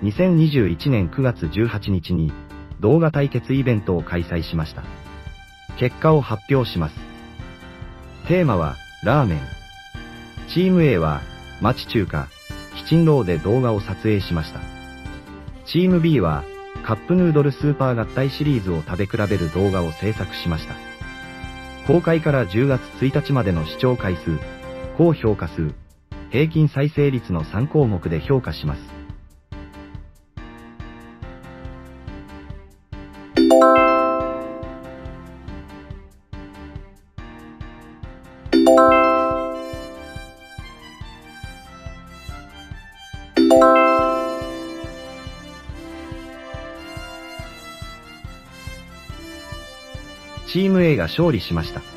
2021年9月18日に動画対決イベントを開催しました。結果を発表します。テーマは、ラーメン。チーム A は、町中華、キチンローで動画を撮影しました。チーム B は、カップヌードルスーパー合体シリーズを食べ比べる動画を制作しました。公開から10月1日までの視聴回数、高評価数、平均再生率の3項目で評価します。チーム A が勝利しました。